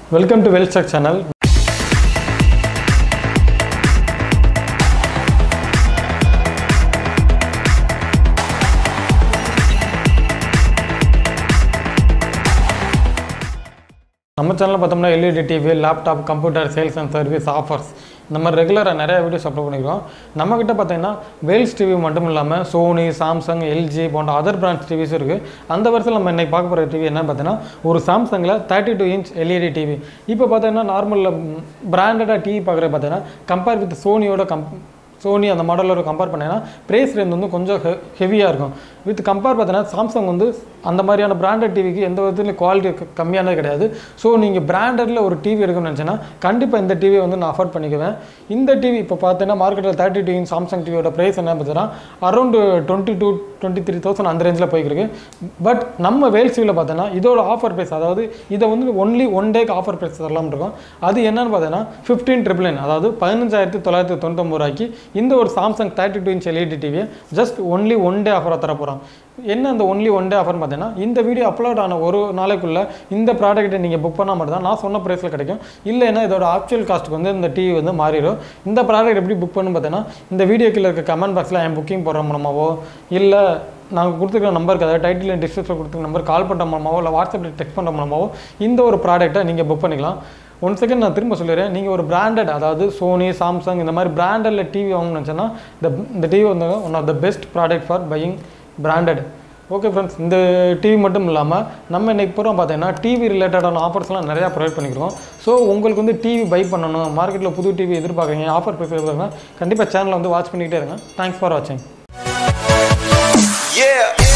Welcome to VEL'S channel. நம்ம சேனல்ல பார்த்தோம்னா LED TV, laptop, computer sales and service offers இந்த மாதிரி ரெகுலராக நிறைய வீடியோஸ் அப்லோட் பண்ணிக்கிறோம். நம்மக்கிட்ட பார்த்தீங்கன்னா VEL'S டிவி மட்டும் இல்லாமல் சோனி, சாம்சங், LG போன்ற அதர் பிராண்ட்ஸ் டிவிஸும் இருக்குது. அந்த வருஷத்தில் நம்ம இன்றைக்கி பார்க்க போகிற டிவி என்னன்னு பார்த்தீங்கன்னா ஒரு சாம்சங்கில் 32 inch LED டிவி. இப்போ பார்த்தீங்கன்னா நார்மலில் பிராண்டடாக டிவி பார்க்குறது பார்த்தீங்கன்னா கம்பேர் வித் சோனியோட சோனி அந்த மாடலோட கம்பேர் பண்ணிங்கன்னா ப்ரைஸ் ரேஞ்ச் வந்து கொஞ்சம் ஹெவியாக இருக்கும். வித் கம்பேர் பார்த்தீங்கன்னா சாம்சங் வந்து அந்த மாதிரியான பிராண்டட் டிவிக்கு எந்த விதத்துலையும் குவாலிட்டி கம்மியானது கிடையாது. ஸோ நீங்கள் பிராண்டடில் ஒரு டிவி எடுக்கணும்னு நினச்சேன்னா கண்டிப்பாக இந்த டிவியை வந்து நான் அஃபோர்ட் பண்ணிக்குவேன். இந்த டிவி இப்போ பார்த்தீங்கன்னா மார்க்கெட்டில் 32 inch சாம்சங் டிவியோட ப்ரைஸ் என்ன பார்த்தீங்கன்னா அரௌண்ட் 22,000-23,000 அந்த ரேஞ்சில் போய்க்கிருக்கு. பட் நம்ம VEL'S டிவியில் பார்த்தோன்னா இதோட ஆஃபர் ப்ரைஸ், அதாவது இதை வந்து ஒன்லி ஒன் டேக்கு ஆஃபர் ப்ரைஸ் தரலாம்னு இருக்கும். அது என்னன்னு பார்த்தீங்கன்னா 15,999, அதாவது 15,999 ரூபாய்க்கு இந்த ஒரு சாம்சங் 32 inch LED டிவியை ஜஸ்ட் ஒன்லி ஒன் டே ஆஃபராக தர போகிறோம். என்ன அந்த ஒன்லி ஒன் டே ஆஃபர்னு பார்த்தீங்கன்னா இந்த வீடியோ அப்லோட் ஆன ஒரு நாளைக்குள்ளே இந்த ப்ராடக்ட்டை நீங்கள் புக் பண்ணால் மட்டும் தான் நான் சொன்ன ப்ரைஸில் கிடைக்கும். இல்லைன்னா இதோட ஆக்சுவல் காஸ்ட்டுக்கு வந்து இந்த டிவி வந்து மாறிடும். இந்த ப்ராடக்ட் எப்படி புக் பண்ணு பார்த்தீங்கன்னா இந்த வீடியோக்கில் இருக்க கமெண்ட் பாக்ஸில் என் புக்கிங் போடுற மூலமாவோ இல்லை நாங்கள் கொடுத்துருக்க நம்பருக்கு, அதாவது டைட்டில் டிஸ்கிரிப்ஷன் கொடுத்துருக்க நம்பர் கால் பண்ணுற மூலமாவோ இல்லை வாட்ஸ்அப்பில் டெக்ஸ்ட் பண்ணுற மூலமாவோ இந்த ஒரு ப்ராடக்ட்டை நீங்கள் புக் பண்ணிக்கலாம். ஒன் செகண்ட் நான் திரும்ப சொல்லிடுறேன். நீங்கள் ஒரு பிராண்டட், அதாவது சோனி, சாம்சங் இந்த மாதிரி பிராண்டடில் டிவி வாங்கணும்னு நினச்சேன்னா இந்த டிவி வந்து one of the best product for buying branded. Okay friends, இந்த டிவி மட்டும் இல்லாமல் நம்ம இன்றைக்கி பூரா பார்த்தீங்கன்னா டிவி ரிலேட்டடான ஆஃபர்ஸ்லாம் நிறையா ப்ரொவைட் பண்ணிக்கிறோம். ஸோ உங்களுக்கு வந்து டிவி பை பண்ணணும், மார்க்கெட்டில் புது டிவி எதிர்பார்க்குறீங்க, ஆஃபர் ப்ரைஸ் எதிர்பார்க்குறீங்க, கண்டிப்பாக சேனலை வந்து வாட்ச் பண்ணிக்கிட்டே இருங்க. தேங்க்ஸ் ஃபார் வாட்சிங்.